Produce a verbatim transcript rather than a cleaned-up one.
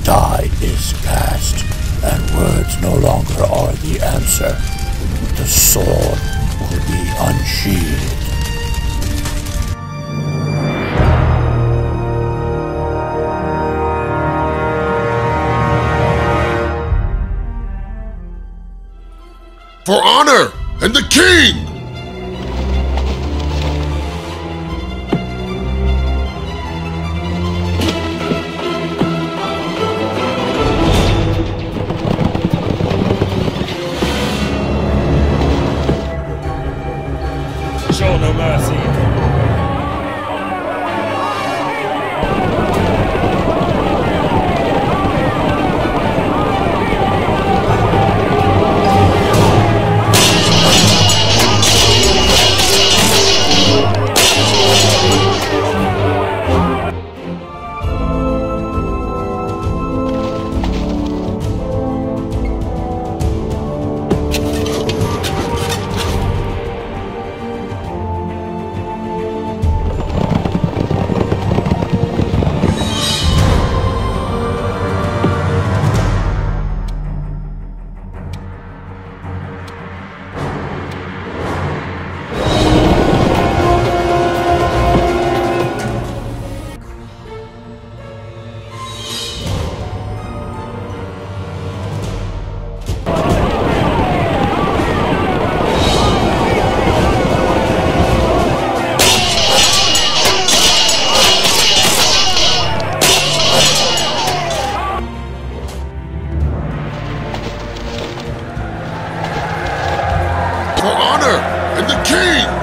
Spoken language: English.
die is cast, and words no longer are the answer. The sword will be unsheathed. For honor and the king! Show no mercy. For honor and the king!